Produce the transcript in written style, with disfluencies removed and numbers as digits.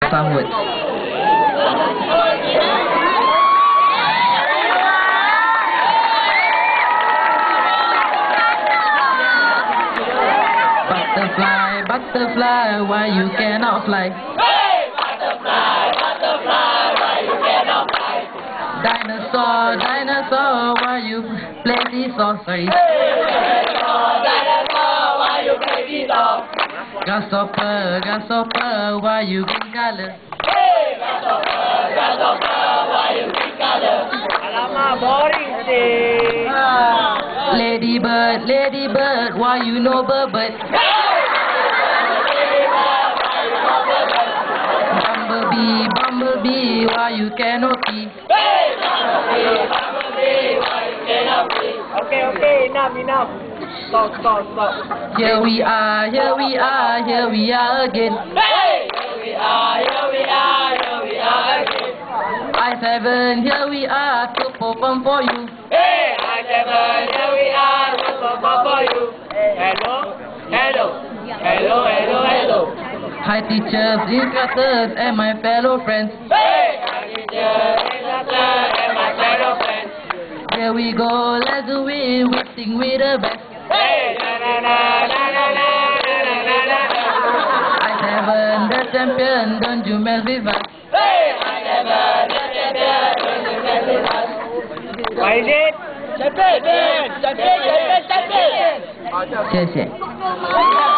Some words. Butterfly, butterfly, why you cannot fly? Hey, butterfly, butterfly, why you cannot fly? Dinosaur, dinosaur, why you play seesaw? Sorry. Hey, dinosaur, why you play seesaw? Grasshopper, grasshopper, why you green color? Hey, grasshopper, grasshopper, why you green color? Alamak, boring sih. Ladybird, ladybird, why you no bird? Bumblebee, bumblebee, why you cannot pee? Hey, bumblebee, bumblebee, why you cannot pee? Okay, enough. Stop. Here we are, here we are, here we are again. Hey, here we are again. I7, here we are to perform for you. Hey, I7, here we are to perform for you. Hello. Hi teachers, instructors, and my fellow friends. Hey, hi teacher, instructor, and my fellow friends. Here we go, let's do it, we sing with the best. Hey, na. I7, the champion, don't you mess with us. Hey, I7, the champion, don't you mess with us. What is it? Champion. 谢谢。